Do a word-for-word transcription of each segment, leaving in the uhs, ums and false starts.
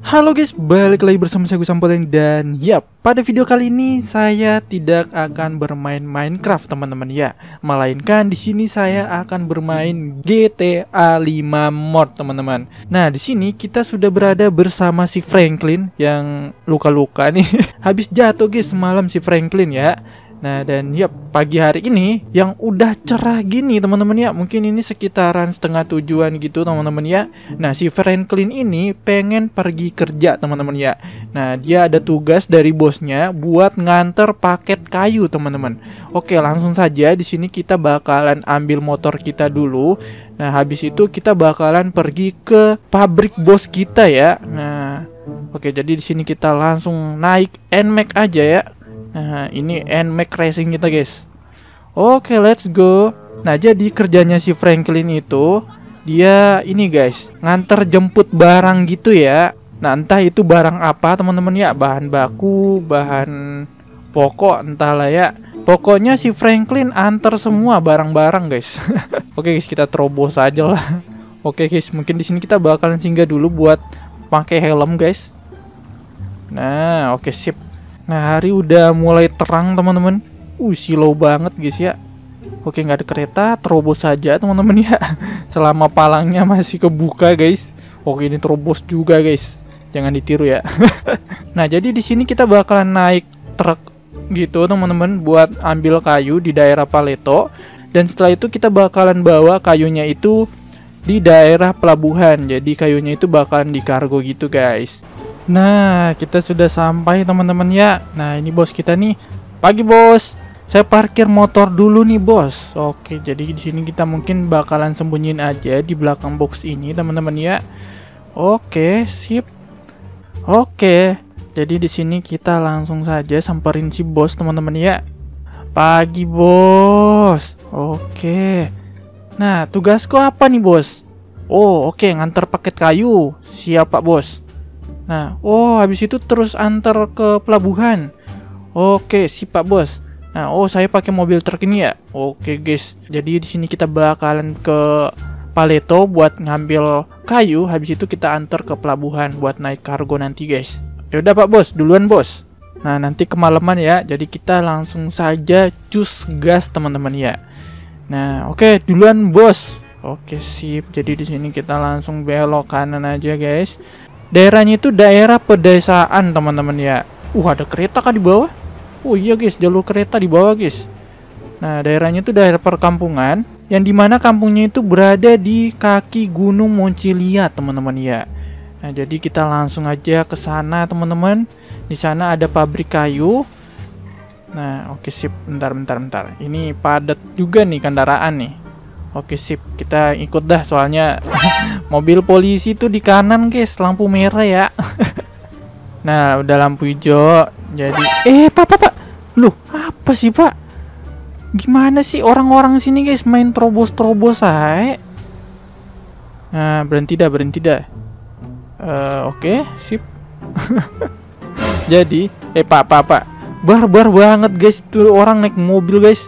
Halo guys, balik lagi bersama saya Gus Sampoleng. Dan ya, pada video kali ini saya tidak akan bermain Minecraft teman-teman ya, melainkan di sini saya akan bermain G T A lima mod teman-teman. Nah, di sini kita sudah berada bersama si Franklin yang luka-luka nih. Habis jatuh guys semalam si Franklin ya. Nah, dan ya pagi hari ini yang udah cerah gini teman-teman ya, mungkin ini sekitaran setengah tujuan gitu teman-teman ya. Nah, si Franklin ini pengen pergi kerja teman-teman ya. Nah, dia ada tugas dari bosnya buat nganter paket kayu teman-teman. Oke, langsung saja di sini kita bakalan ambil motor kita dulu. Nah, habis itu kita bakalan pergi ke pabrik bos kita ya. Nah, oke, jadi di sini kita langsung naik N Max aja ya. Nah, ini N Max Racing kita guys. Oke, let's go. Nah, jadi kerjanya si Franklin itu dia ini guys, nganter jemput barang gitu ya. Nah, entah itu barang apa teman-teman ya, bahan baku, bahan pokok, entahlah ya. Pokoknya si Franklin antar semua barang-barang guys. Oke guys, kita terobos aja lah. Oke guys, mungkin di sini kita bakalan singgah dulu buat pakai helm guys. Nah, oke sip. Nah, hari udah mulai terang teman-teman. Uh, silau banget guys ya. Oke, nggak ada kereta, terobos saja teman-teman ya. Selama palangnya masih kebuka guys. Oke, ini terobos juga guys. Jangan ditiru ya. Nah, jadi di sini kita bakalan naik truk gitu teman-teman buat ambil kayu di daerah Paleto. Dan setelah itu kita bakalan bawa kayunya itu di daerah pelabuhan. Jadi kayunya itu bakalan dikargo gitu guys. Nah, kita sudah sampai teman-teman ya. Nah, ini bos kita nih. Pagi bos. Saya parkir motor dulu nih bos. Oke, jadi di sini kita mungkin bakalan sembunyiin aja di belakang box ini teman-teman ya. Oke, sip. Oke, jadi di sini kita langsung saja samperin si bos teman-teman ya. Pagi bos. Oke. Nah, tugasku apa nih bos? Oh, oke, nganter paket kayu. Siap Pak bos. Nah, oh habis itu terus antar ke pelabuhan. Oke, sip Pak bos. Nah, oh saya pakai mobil truk ini ya. Oke guys. Jadi di sini kita bakalan ke Paleto buat ngambil kayu. Habis itu kita antar ke pelabuhan buat naik kargo nanti guys. Ya udah Pak bos, duluan bos. Nah, nanti kemalaman ya. Jadi kita langsung saja cus gas teman-teman ya. Nah, oke duluan bos. Oke sip. Jadi di sini kita langsung belok kanan aja guys. Daerahnya itu daerah pedesaan teman-teman ya. Uh, ada kereta kan di bawah? Oh iya guys, jalur kereta di bawah guys. Nah, daerahnya itu daerah perkampungan, yang dimana kampungnya itu berada di kaki Gunung Monciliat teman-teman ya. Nah, jadi kita langsung aja ke sana teman-teman. Di sana ada pabrik kayu. Nah, oke sip. Bentar, bentar, bentar. Ini padat juga nih kendaraan nih. Oke sip, kita ikut dah soalnya mobil polisi tuh di kanan guys, lampu merah ya. Nah, udah lampu hijau. Jadi eh pak pak pak, loh apa sih pak? Gimana sih orang-orang sini guys main terobos-terobos aja? Nah, berhenti dah, berhenti dah. Uh, Oke, sip. Jadi eh pak pak pak, barbar banget guys tuh orang naik mobil guys.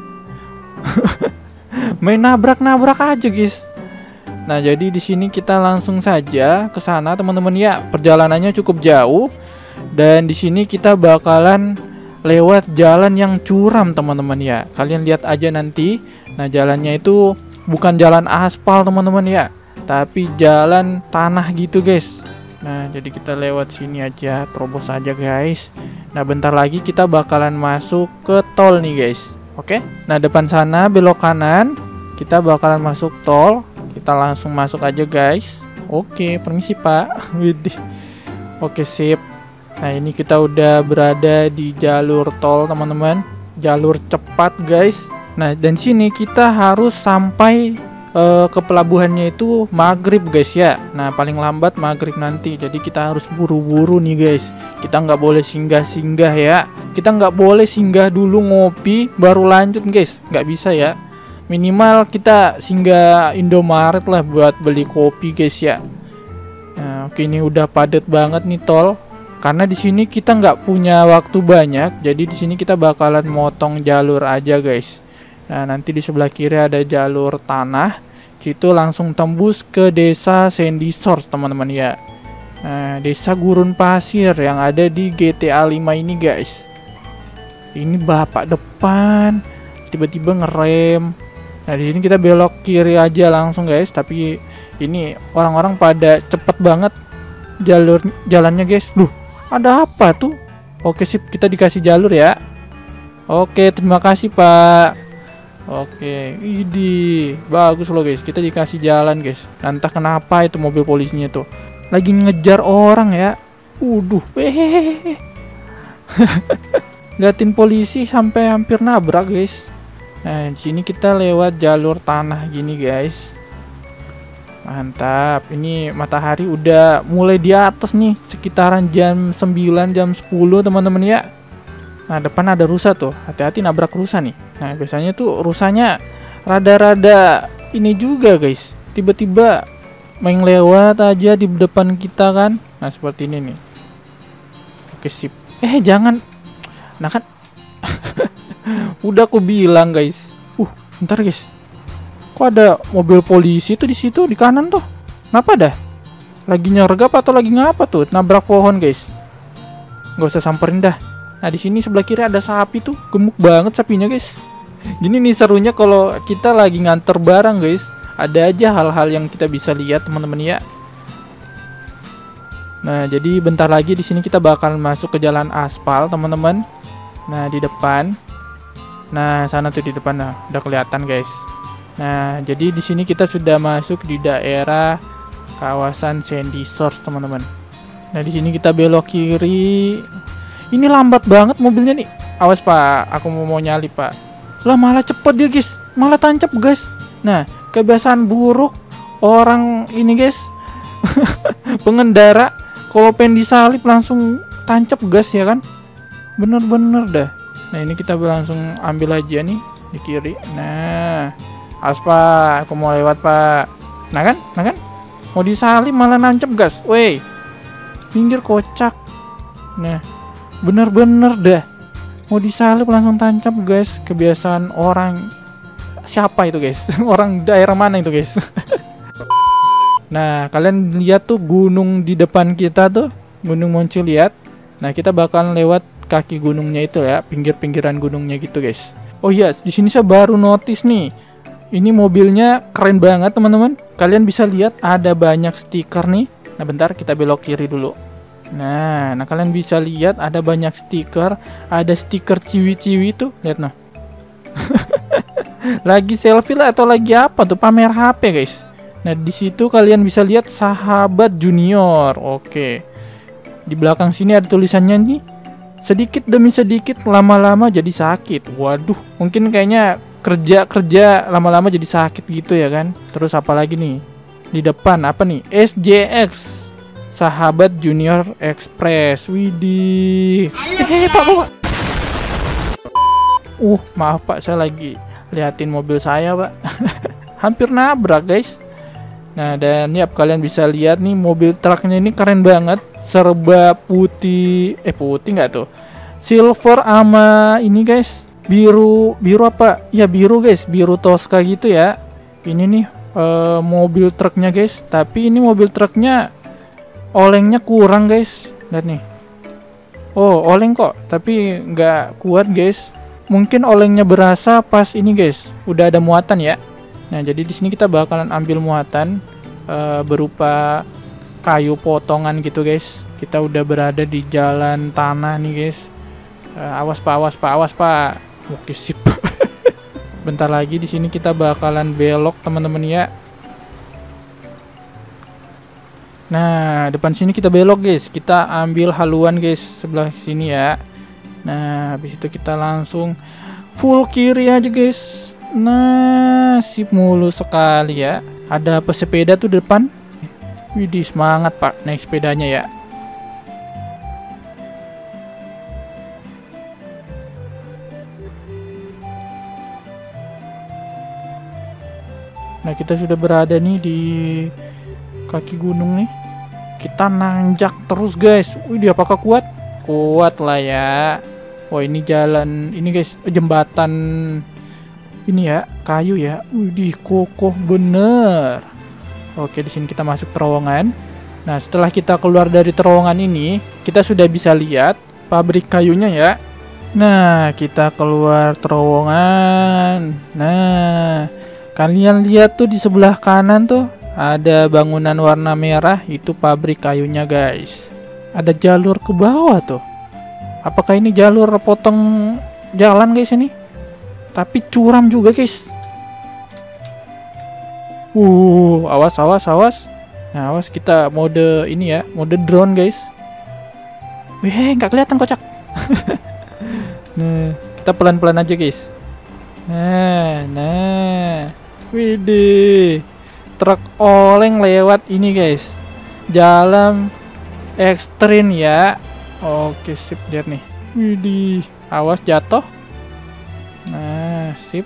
Main nabrak-nabrak aja guys. Nah, jadi di sini kita langsung saja ke sana teman-teman ya. Perjalanannya cukup jauh dan di sini kita bakalan lewat jalan yang curam teman-teman ya. Kalian lihat aja nanti. Nah, jalannya itu bukan jalan aspal teman-teman ya, tapi jalan tanah gitu guys. Nah, jadi kita lewat sini aja, terobos aja guys. Nah, bentar lagi kita bakalan masuk ke tol nih guys. Oke, nah depan sana belok kanan, kita bakalan masuk tol. Kita langsung masuk aja guys. Oke, permisi pak. Widih. Oke sip. Nah, ini kita udah berada di jalur tol teman-teman, jalur cepat guys. Nah, dan sini kita harus sampai uh, ke pelabuhannya itu maghrib guys ya. Nah, paling lambat maghrib nanti. Jadi kita harus buru-buru nih guys. Kita nggak boleh singgah-singgah ya. Kita nggak boleh singgah dulu ngopi baru lanjut guys, nggak bisa ya. Minimal kita singgah Indomaret lah buat beli kopi guys ya. Nah, oke, ini udah padat banget nih tol. Karena di sini kita nggak punya waktu banyak, jadi di sini kita bakalan motong jalur aja guys. Nah, nanti di sebelah kiri ada jalur tanah. Situ langsung tembus ke desa Sandy Source teman-teman ya. Nah, desa gurun pasir yang ada di G T A lima ini guys. Ini bapak depan tiba-tiba ngerem. Nah, di sini kita belok kiri aja langsung guys, tapi ini orang-orang pada cepet banget jalur jalannya guys. Loh, ada apa tuh? Oke sip, kita dikasih jalur ya. Oke, terima kasih Pak. Oke, ini bagus loh guys, kita dikasih jalan guys. Entah kenapa itu mobil polisinya tuh lagi ngejar orang ya. Uduh, hehehe. Liatin polisi sampai hampir nabrak guys. Nah, di sini kita lewat jalur tanah gini guys. Mantap. Ini matahari udah mulai di atas nih, sekitaran jam sembilan, jam sepuluh teman-teman ya. Nah, depan ada rusa tuh. Hati-hati nabrak rusa nih. Nah, biasanya tuh rusanya rada-rada ini juga guys. Tiba-tiba main lewat aja di depan kita kan. Nah, seperti ini nih. Oke, sip. Eh, jangan. Nah kan udah aku bilang guys. Uh, bentar guys. Kok ada mobil polisi tuh di situ di kanan tuh? Kenapa dah? Lagi nyergap atau lagi ngapa tuh? Nabrak pohon guys. Gak usah samperin dah. Nah, di sini sebelah kiri ada sapi tuh. Gemuk banget sapinya guys. Gini nih serunya kalau kita lagi nganter barang guys. Ada aja hal-hal yang kita bisa lihat teman-teman ya. Nah, jadi bentar lagi di sini kita bakal masuk ke jalan aspal teman-teman. Nah, di depan. Nah, sana tuh di depan nah, udah kelihatan guys. Nah, jadi di sini kita sudah masuk di daerah kawasan Sandy Shores, teman-teman. Nah, di sini kita belok kiri. Ini lambat banget mobilnya nih. Awas, Pak. Aku mau mau nyalip, Pak. Lah, malah cepet dia, guys. Malah tancap, guys. Nah, kebiasaan buruk orang ini, guys. Pengendara kalau pengen disalip langsung tancap gas ya kan? Bener-bener dah. Nah, ini kita langsung ambil aja nih di kiri. Nah, awas Pak, aku mau lewat Pak. Nah kan, nah kan, mau disalip malah nancep gas. Woi, pinggir kocak. Nah, bener-bener dah. Mau disalip langsung tancap guys. Kebiasaan orang siapa itu guys? Orang daerah mana itu guys? Nah, kalian lihat tuh gunung di depan kita tuh, Gunung Monci lihat. Nah, kita bakalan lewat kaki gunungnya itu ya, pinggir-pinggiran gunungnya gitu guys. Oh iya, di sini saya baru notice nih. Ini mobilnya keren banget teman-teman. Kalian bisa lihat ada banyak stiker nih. Nah, bentar kita belok kiri dulu. Nah, nah kalian bisa lihat ada banyak stiker. Ada stiker ciwi-ciwi tuh, lihat nah. Lagi selfie lah atau lagi apa tuh, pamer H P guys. Nah, di situ kalian bisa lihat sahabat junior. Oke. Di belakang sini ada tulisannya nih. Sedikit demi sedikit lama-lama jadi sakit. Waduh, mungkin kayaknya kerja-kerja lama-lama jadi sakit gitu ya kan. Terus apa lagi nih? Di depan apa nih? S J X. Sahabat Junior Express. Widih. Eh, Pak, Pak. Uh, maaf Pak, saya lagi liatin mobil saya, Pak. Hampir nabrak, guys. Nah, dan ya kalian bisa lihat nih mobil truknya ini keren banget. Serba putih, eh putih nggak tuh? Silver sama ini guys, biru, biru apa? Ya biru guys, biru Tosca gitu ya. Ini nih uh, mobil truknya guys, tapi ini mobil truknya olengnya kurang guys. Lihat nih. Oh, oleng kok, tapi nggak kuat guys. Mungkin olengnya berasa pas ini guys, udah ada muatan ya. Nah, jadi di sini kita bakalan ambil muatan uh, berupa kayu potongan gitu guys. Kita udah berada di jalan tanah nih guys. Uh, awas Pak, awas Pak, awas Pak. Oke, sip. Bentar lagi di sini kita bakalan belok teman-teman ya. Nah, depan sini kita belok guys. Kita ambil haluan guys sebelah sini ya. Nah, habis itu kita langsung full kiri aja guys. Nah, sip mulus sekali ya. Ada pesepeda tuh depan. Widih, semangat Pak naik sepedanya ya. Nah, kita sudah berada nih di kaki gunung nih. Kita nanjak terus guys. Widih, apakah kuat? Kuat lah ya. Wah, ini jalan ini guys, jembatan ini ya, kayu ya. Widih, kokoh bener. Oke, di sini kita masuk terowongan. Nah, setelah kita keluar dari terowongan ini, kita sudah bisa lihat pabrik kayunya ya. Nah, kita keluar terowongan. Nah, kalian lihat tuh di sebelah kanan tuh ada bangunan warna merah, itu pabrik kayunya guys. Ada jalur ke bawah tuh. Apakah ini jalur potong jalan guys ini? Tapi curam juga guys. Uh, awas awas awas. Nah, awas kita mode ini ya, mode drone guys. Wih, nggak kelihatan kocak. Nah, kita pelan-pelan aja guys. Nah, nah, widih, truk oleng lewat ini guys. Jalan ekstrim ya. Oke, sip, lihat nih. Widih, awas jatuh. Nah, sip.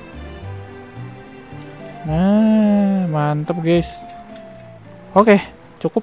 Nah, mantap guys. Oke, cukup.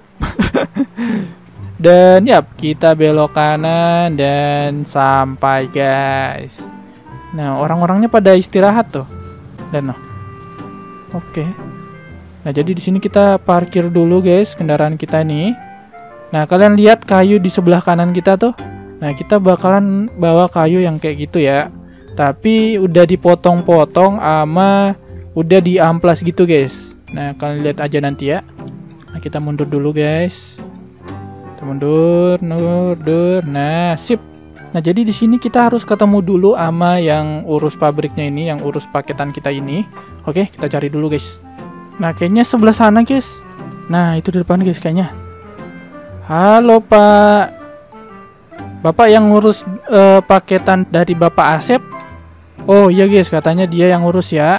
Dan ya, kita belok kanan dan sampai guys. Nah, orang-orangnya pada istirahat tuh. Dan no. Oke. Nah, jadi di sini kita parkir dulu guys kendaraan kita nih. Nah, kalian lihat kayu di sebelah kanan kita tuh. Nah, kita bakalan bawa kayu yang kayak gitu ya. Tapi udah dipotong-potong sama udah diamplas gitu guys. Nah, kalian lihat aja nanti ya. Nah, kita mundur dulu guys. Kita mundur, mundur. Nah, sip. Nah, jadi di sini kita harus ketemu dulu sama yang urus pabriknya ini, yang urus paketan kita ini. Oke, kita cari dulu guys. Nah, kayaknya sebelah sana guys. Nah, itu di depan guys kayaknya. Halo Pak. Bapak yang ngurus uh, paketan dari Bapak Asep? Oh iya guys, katanya dia yang ngurus ya.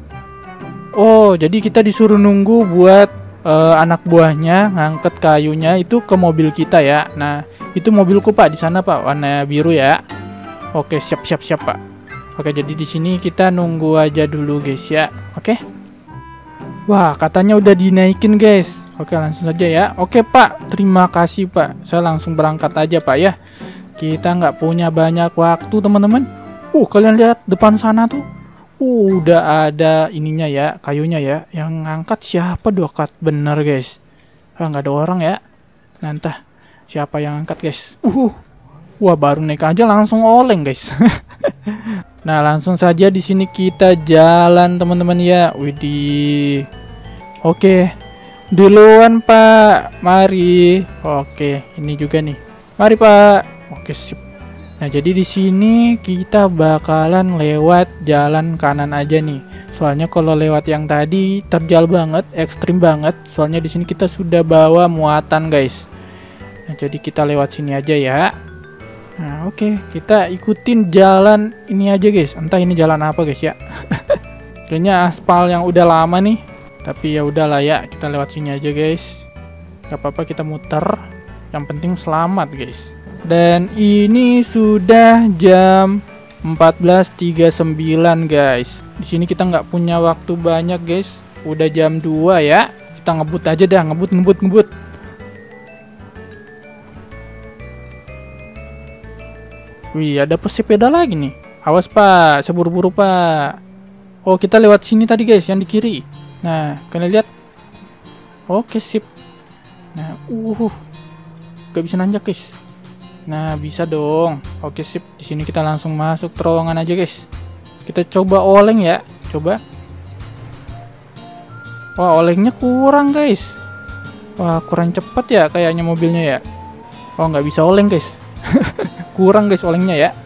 Oh, jadi kita disuruh nunggu buat Uh, anak buahnya ngangkat kayunya itu ke mobil kita ya. Nah, itu mobilku Pak, di sana Pak, warna biru ya. Oke, siap siap siap Pak. Oke, jadi di sini kita nunggu aja dulu guys ya. Oke. Wah, katanya udah dinaikin guys. Oke, langsung saja ya. Oke Pak, terima kasih Pak. Saya langsung berangkat aja Pak ya. Kita nggak punya banyak waktu teman-teman. Uh, kalian lihat depan sana tuh. Uh, udah ada ininya ya, kayunya ya. Yang ngangkat siapa dokat bener guys. Ah, nggak ada orang ya. Nanti siapa yang angkat guys? Uh, wah baru naik aja langsung oleng guys. Nah, langsung saja di sini kita jalan teman-teman ya. Widih. Oke, duluan Pak. Mari. Oke, ini juga nih. Mari Pak. Oke, sip. Nah, jadi di sini kita bakalan lewat jalan kanan aja nih. Soalnya kalau lewat yang tadi terjal banget, ekstrim banget. Soalnya di sini kita sudah bawa muatan, guys. Nah, jadi kita lewat sini aja ya. Nah, oke, okay. Kita ikutin jalan ini aja, guys. Entah ini jalan apa, guys ya. Kayaknya aspal yang udah lama nih. Tapi ya udahlah ya, kita lewat sini aja, guys. Gak apa-apa, kita muter. Yang penting selamat, guys. Dan ini sudah jam empat belas tiga puluh sembilan guys. Di sini kita nggak punya waktu banyak guys. Udah jam dua ya. Kita ngebut aja dah, ngebut ngebut ngebut. Wih, ada pesepeda lagi nih. Awas Pak, saya buru-buru Pak. Oh, kita lewat sini tadi guys, yang di kiri. Nah, kalian lihat. Oke, sip. Nah, uh, gak bisa nanjak guys. Nah, bisa dong. Oke, sip. Di sini kita langsung masuk terowongan aja, guys. Kita coba oleng ya. Coba. Wah, olengnya kurang, guys. Wah, kurang cepat ya kayaknya mobilnya ya. Oh, nggak bisa oleng, guys. Kurang, guys, olengnya ya.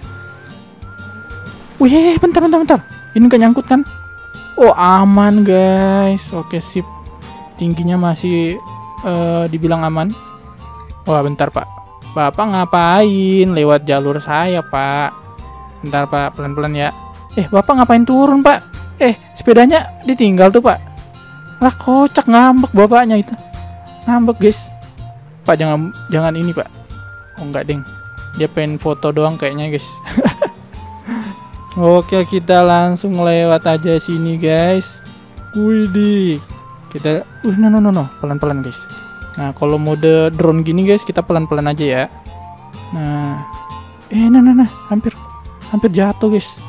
Wih, bentar, bentar, bentar. Ini nggak nyangkut kan? Oh, aman, guys. Oke, sip. Tingginya masih uh, dibilang aman. Wah, bentar, Pak. Bapak ngapain lewat jalur saya, Pak? Bentar, Pak, pelan-pelan ya. Eh, Bapak ngapain turun, Pak? Eh, sepedanya ditinggal tuh, Pak. Lah, kocak, ngambek bapaknya itu. Ngambek, guys. Pak, jangan jangan ini, Pak. Oh, enggak, deng. Dia pengen foto doang kayaknya, guys. Oke, kita langsung lewat aja sini, guys. Widih. Kita, uh, no, no, no, no. Pelan-pelan, guys. Nah, kalau mode drone gini guys, kita pelan-pelan aja ya. Nah, eh, nah, nah, nah, hampir, hampir jatuh guys.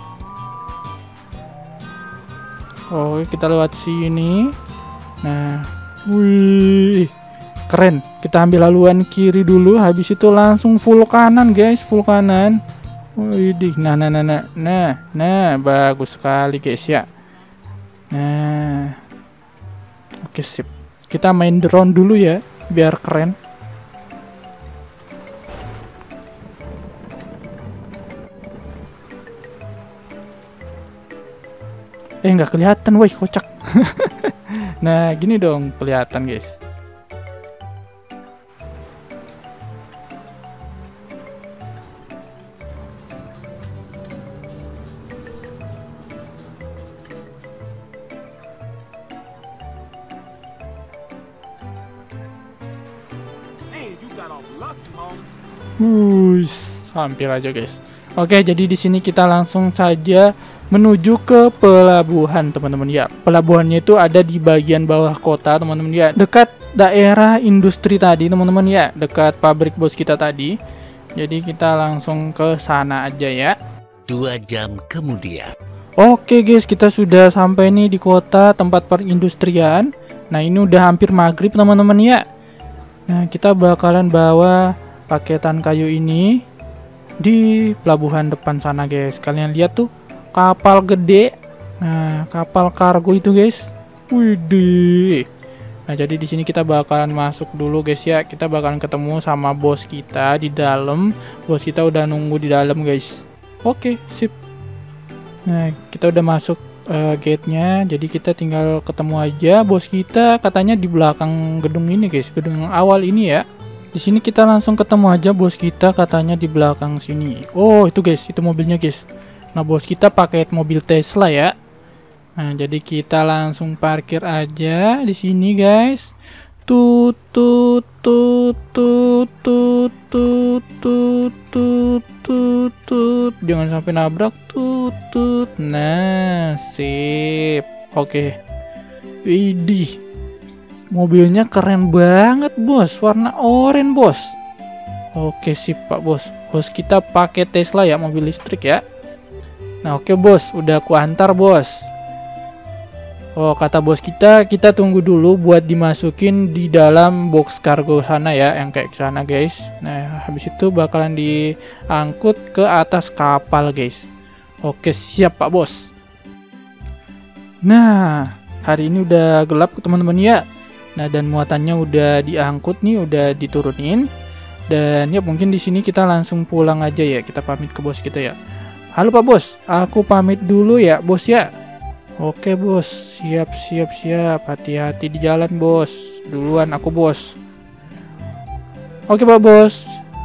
Oke, kita lewat sini. Nah, wih, keren. Kita ambil haluan kiri dulu, habis itu langsung full kanan guys, full kanan. Widih, nah nah nah nah nah nah bagus sekali guys ya. Nah, oke sip. Kita main drone dulu ya, biar keren. Eh nggak kelihatan, woi kocak. Nah gini dong kelihatan guys. Wuss, hampir aja guys. Oke, jadi di sini kita langsung saja menuju ke pelabuhan teman-teman ya. Pelabuhannya itu ada di bagian bawah kota teman-teman ya, dekat daerah industri tadi teman-teman ya, dekat pabrik bos kita tadi. Jadi kita langsung ke sana aja ya. Dua jam kemudian. Oke guys, kita sudah sampai nih di kota tempat perindustrian. Nah ini udah hampir maghrib teman-teman ya. Nah kita bakalan bawa paketan kayu ini di pelabuhan depan sana guys. Kalian lihat tuh kapal gede. Nah, kapal kargo itu guys. Widih. Nah, jadi di sini kita bakalan masuk dulu guys ya. Kita bakalan ketemu sama bos kita di dalam. Bos kita udah nunggu di dalam guys. Oke, sip. Nah, kita udah masuk uh, gate-nya. Jadi kita tinggal ketemu aja bos kita, katanya di belakang gedung ini guys. Gedung yang awal ini ya. Di sini kita langsung ketemu aja bos kita, katanya di belakang sini. Oh, itu guys, itu mobilnya guys. Nah, bos kita pakai mobil Tesla ya. Nah, jadi kita langsung parkir aja di sini guys. Tut tut tut tut tut tut tut tut tut tut. Jangan sampai nabrak. Tut tut. Nah, sip. Oke. Widih. Mobilnya keren banget bos, warna oranye bos. Oke sip pak bos. Bos kita pakai Tesla ya, mobil listrik ya. Nah oke bos, udah aku antar bos. Oh kata bos kita, kita tunggu dulu buat dimasukin di dalam box kargo sana ya, yang kayak sana guys. Nah habis itu bakalan diangkut ke atas kapal guys. Oke siap pak bos. Nah hari ini udah gelap teman-teman ya. Nah dan muatannya udah diangkut nih, udah diturunin. Dan ya mungkin di sini kita langsung pulang aja ya. Kita pamit ke bos kita ya. Halo Pak Bos, aku pamit dulu ya bos ya. Oke bos, siap siap siap. Hati-hati di jalan bos. Duluan aku bos. Oke Pak Bos.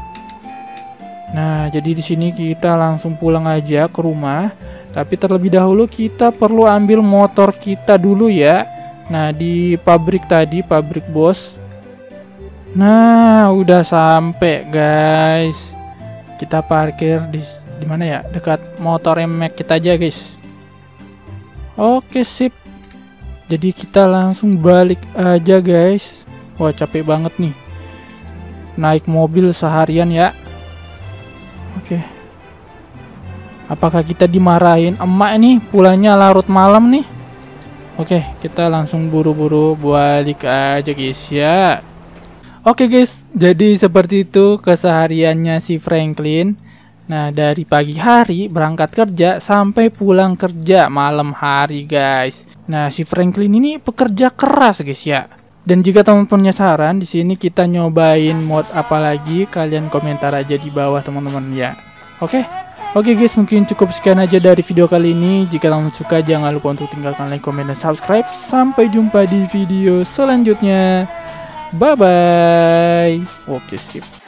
Nah jadi di sini kita langsung pulang aja ke rumah. Tapi terlebih dahulu kita perlu ambil motor kita dulu ya. Nah di pabrik tadi, pabrik bos. Nah udah sampai guys. Kita parkir di di mana ya? Dekat motor Mac kita aja guys. Oke sip. Jadi kita langsung balik aja guys. Wah capek banget nih. Naik mobil seharian ya. Oke. Apakah kita dimarahin emak nih? Pulangnya larut malam nih. Oke, kita langsung buru-buru balik aja guys ya. Oke guys, jadi seperti itu kesehariannya si Franklin. Nah, dari pagi hari berangkat kerja sampai pulang kerja malam hari guys. Nah, si Franklin ini pekerja keras guys ya. Dan jika teman punya saran, di sini kita nyobain mod apa lagi, kalian komentar aja di bawah teman-teman ya. Oke. Oke guys, mungkin cukup sekian aja dari video kali ini. Jika kalian suka, jangan lupa untuk tinggalkan like, komen, dan subscribe. Sampai jumpa di video selanjutnya. Bye-bye. Oke, sip.